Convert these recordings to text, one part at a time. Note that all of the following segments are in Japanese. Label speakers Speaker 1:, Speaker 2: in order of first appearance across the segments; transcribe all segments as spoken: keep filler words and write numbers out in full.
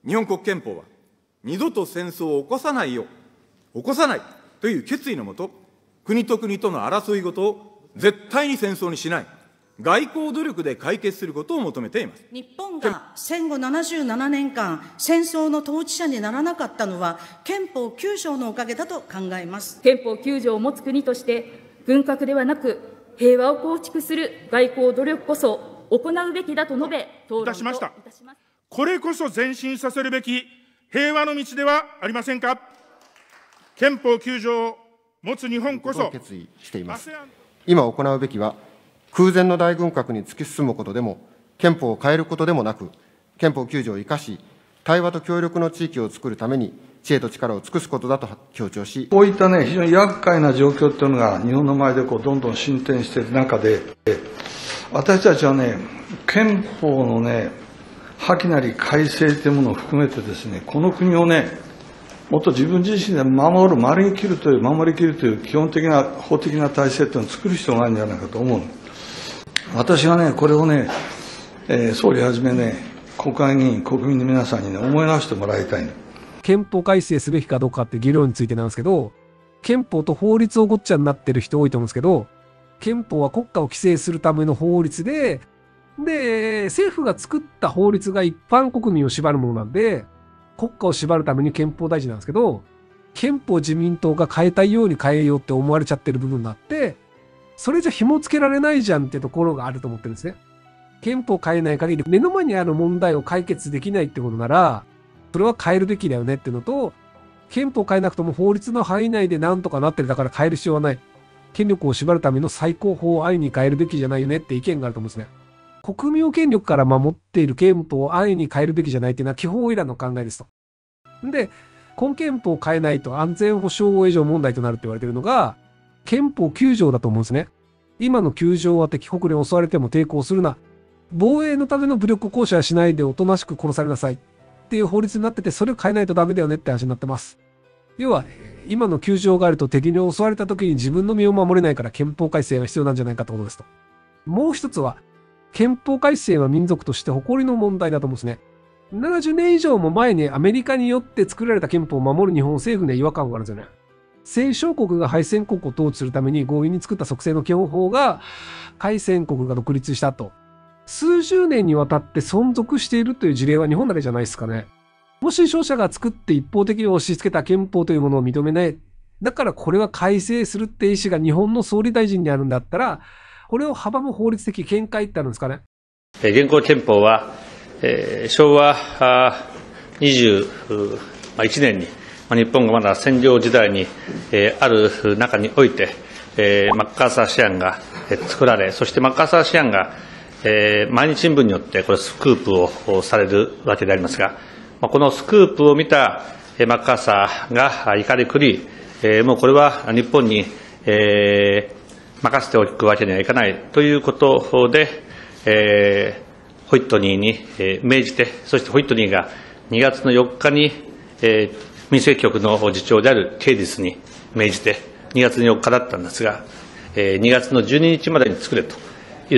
Speaker 1: 日本国憲法は、二度と戦争を起こさないよう、起こさないという決意のもと、国と国との争いごとを絶対に戦争にしない、外交努力で解決することを求めています。
Speaker 2: 日本が戦後ななじゅうななねんかん、戦争の当事者にならなかったのは、憲法きゅうじょうのおかげだと考えます。
Speaker 3: 憲法きゅうじょうを持つ国として、軍拡ではなく、平和を構築する外交努力こそ行うべきだと述べ、討論といたしました。
Speaker 4: これこそ前進させるべき平和の道ではありませんか。憲法きゅうじょうを持つ日本こそ
Speaker 5: 決意しています。今行うべきは、空前の大軍拡に突き進むことでも、憲法を変えることでもなく、憲法きゅうじょうを生かし、対話と協力の地域を作るために、知恵と力を尽くすことだと強調し、
Speaker 6: こういったね、非常に厄介な状況というのが、日本の前でこうどんどん進展している中で、私たちはね、憲法のね、破棄なり改正というものを含めてですね、この国をね、もっと自分自身で守る、守りきるという、守りきるという基本的な法的な体制というのを作る必要があるんじゃないかと思う。私はね、これをね、えー、総理はじめね、国会議員、国民の皆さんにね、思い直してもらいたい。
Speaker 7: 憲法改正すべきかどうかっていう議論についてなんですけど、憲法と法律をごっちゃになってる人多いと思うんですけど、憲法は国家を規制するための法律で、で、政府が作った法律が一般国民を縛るものなんで、国家を縛るために憲法大事なんですけど、憲法自民党が変えたいように変えようって思われちゃってる部分があって、それじゃ紐付けられないじゃんってところがあると思ってるんですね。憲法変えない限り目の前にある問題を解決できないってことなら、それは変えるべきだよねっていうのと、憲法変えなくとも法律の範囲内でなんとかなってるだから変える必要はない。権力を縛るための最高法を安易に変えるべきじゃないよねって意見があると思うんですね。国民を権力から守っている憲法を安易に変えるべきじゃないっていうのは基本イランの考えですと。で、今憲法を変えないと安全保障上問題となるって言われているのが、憲法きゅうじょうだと思うんですね。今のきゅうじょうは敵国に襲われても抵抗するな。防衛のための武力行使はしないでおとなしく殺されなさいっていう法律になってて、それを変えないとダメだよねって話になってます。要は、今のきゅうじょうがあると敵に襲われた時に自分の身を守れないから憲法改正が必要なんじゃないかってことですと。もう一つは、憲法改正は民族として誇りの問題だと思うんですね。ななじゅうねん以上も前にアメリカによって作られた憲法を守る日本政府には違和感があるんですよね。戦勝国が敗戦国を統治するために強引に作った則成の基本法が敗戦国が独立したと。数十年にわたって存続しているという事例は日本だけじゃないですかね。もし勝者が作って一方的に押し付けた憲法というものを認めない。だからこれは改正するって意思が日本の総理大臣にあるんだったら、これを阻む法律的見解ってあるんですかね。
Speaker 8: 現行憲法は、えー、昭和にじゅういちねんに日本がまだ占領時代に、えー、ある中において、えー、マッカーサー思案が作られ、そしてマッカーサー思案が、えー、毎日新聞によってこれスクープをされるわけでありますが、このスクープを見たマッカーサーが怒り狂い、えー、もうこれは日本に、えー任せておくわけにはいかないということで、えー、ホイットニーに、えー、命じて、そしてホイットニーがにがつのよっかに、えー、民主局の次長であるケイディスに命じて、にがつのよっかだったんですが、えー、にがつのじゅうににちまでに作れと言って、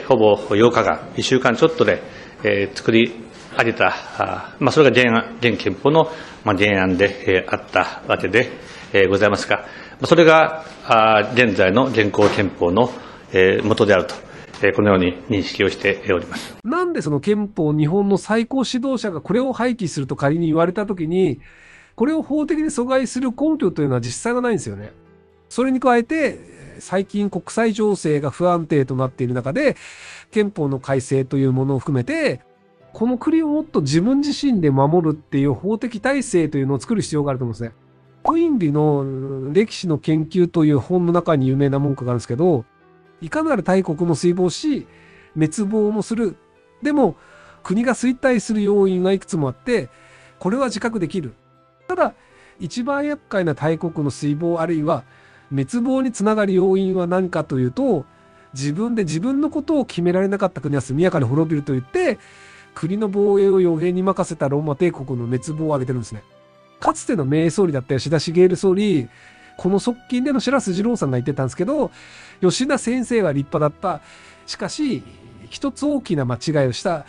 Speaker 8: ほぼようかかん、いっしゅうかんちょっとで、えー、作り上げた、あまあ、それが現案、現憲法の、まあ、原案で、えー、あったわけで、えー、ございますが、それが現在の現行憲法の元であると、このように認識をしております。
Speaker 7: なんでその憲法、日本の最高指導者がこれを廃棄すると仮に言われたときに、これを法的に阻害する根拠というのは実際がないんですよね。それに加えて、最近国際情勢が不安定となっている中で、憲法の改正というものを含めて、この国をもっと自分自身で守るっていう法的体制というのを作る必要があると思うんですね。コインリの歴史の研究という本の中に有名な文句があるんですけど、いかなる大国も衰亡し、滅亡もする。でも、国が衰退する要因がいくつもあって、これは自覚できる。ただ、一番厄介な大国の衰亡あるいは滅亡につながる要因は何かというと、自分で自分のことを決められなかった国は速やかに滅びると言って、国の防衛を予言に任せたローマ帝国の滅亡を挙げてるんですね。かつての名総理だった吉田茂総理、この側近での白洲二郎さんが言ってたんですけど、吉田先生は立派だった。しかし、一つ大きな間違いをした。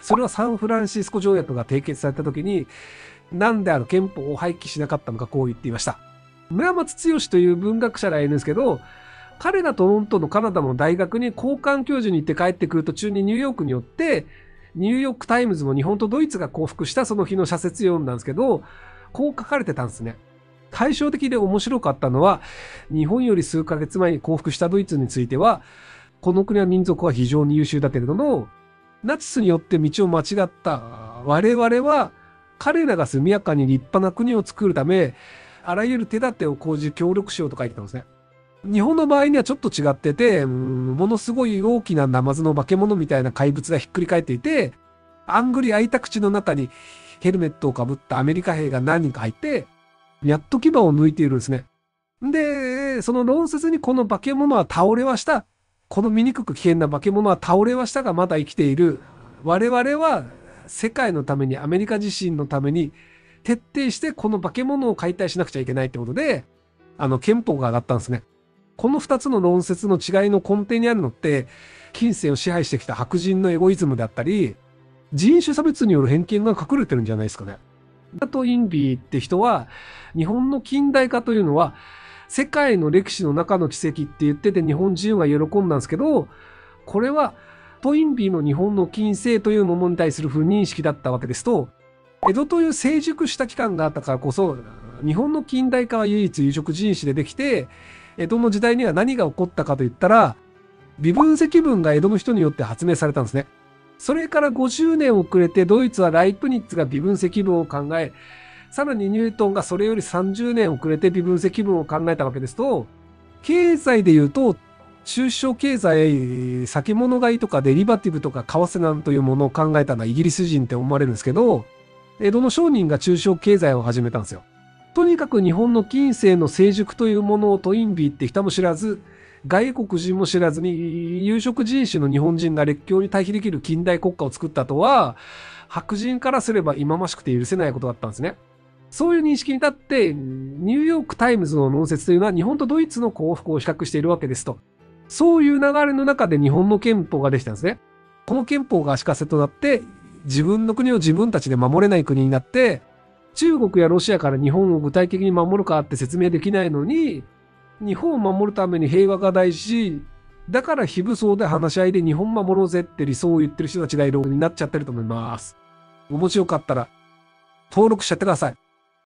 Speaker 7: それはサンフランシスコ条約が締結された時に、なんであの憲法を廃棄しなかったのかこう言っていました。村松剛という文学者がいるんですけど、彼がトロントのカナダの大学に交換教授に行って帰ってくる途中にニューヨークに寄って、ニューヨークタイムズも日本とドイツが降伏したその日の社説を読んだんですけど、こう書かれてたんですね。対照的で面白かったのは、日本より数ヶ月前に降伏したドイツについては、この国は民族は非常に優秀だけれども、ナチスによって道を間違った我々は、彼らが速やかに立派な国を作るため、あらゆる手立てを講じ協力しようと書いてたんですね。日本の場合にはちょっと違ってて、うん、ものすごい大きなナマズの化け物みたいな怪物がひっくり返っていて、あんぐり開いた口の中にヘルメットをかぶったアメリカ兵が何人か入って、やっと牙を抜いているんですね。で、その論説にこの化け物は倒れはした。この醜く危険な化け物は倒れはしたがまだ生きている。我々は世界のために、アメリカ自身のために、徹底してこの化け物を解体しなくちゃいけないってことで、あの、憲法が上がったんですね。この二つの論説の違いの根底にあるのって、近世を支配してきた白人のエゴイズムであったり、人種差別による偏見が隠れてるんじゃないですかね。あと、インビーって人は、日本の近代化というのは、世界の歴史の中の奇跡って言ってて日本人は喜んだんですけど、これは、トインビーの日本の近世というものに対する不認識だったわけですと、江戸という成熟した期間があったからこそ、日本の近代化は唯一有色人種でできて、江戸の時代には何が起こったかといったら、微分積分が江戸の人によって発明されたんですね。それからごじゅうねん遅れてドイツはライプニッツが微分積分を考え、さらにニュートンがそれよりさんじゅうねん遅れて微分積分を考えたわけですと、経済で言うと、中小経済、先物買いとかデリバティブとか為替なんというものを考えたのはイギリス人って思われるんですけど、江戸の商人が中小経済を始めたんですよ。とにかく日本の近世の成熟というものをトインビーって人も知らず、外国人も知らずに有色人種の日本人が列強に対比できる近代国家を作ったとは、白人からすれば忌ましくて許せないことだったんですね。そういう認識に立って、ニューヨークタイムズの論説というのは日本とドイツの降伏を比較しているわけですと。そういう流れの中で日本の憲法ができたんですね。この憲法が足かせとなって、自分の国を自分たちで守れない国になって、中国やロシアから日本を具体的に守るかって説明できないのに、日本を守るために平和が大事、だから非武装で話し合いで日本守ろうぜって理想を言ってる人たちがいるようになっちゃってると思います。面白かったら登録しちゃってください。